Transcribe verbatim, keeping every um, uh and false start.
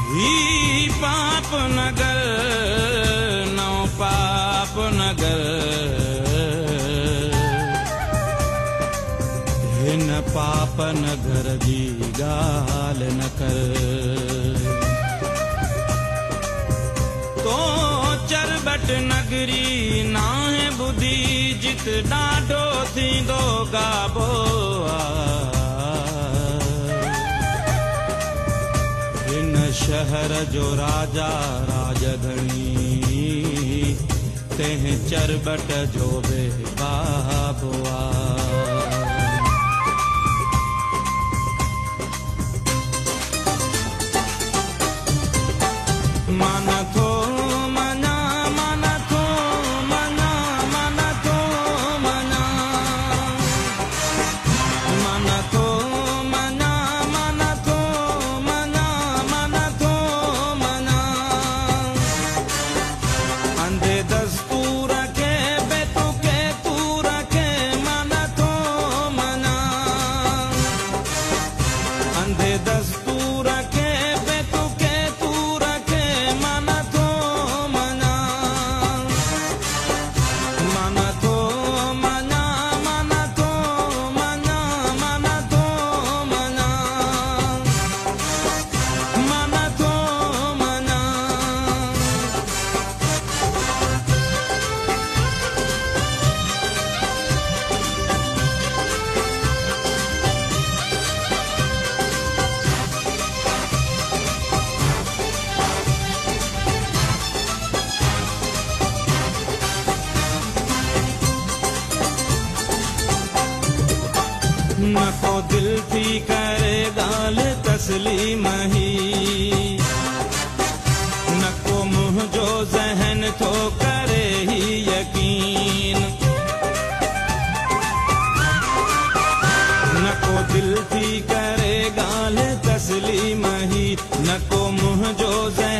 ही पाप नगर नौ पाप नगर हिन पाप नगर जी गाल न कर तो चरबट नगरी नाहे बुधी जित ॾाढो थींदो गाबो हिन शहर जो राजा राजधणी तंहिं चरबट जो बि बाबो मन थो मना मन थो मना मन थो मना मन थो मना मन थो मना मन थो मना अंधे दस्तूर के बेतुके तूर के मन थो मना अंधे दस्तूर के बेतुके तूर के मन थो मना मन थो मना मन थो मना मन थो मना मन थो मना न को दिल थी करे गाल तस्लीम ही न को मुँह जो जहन थो करे ही यकीन न को दिल थी करे गाल तस्लीम ही न को मुँह जो जहन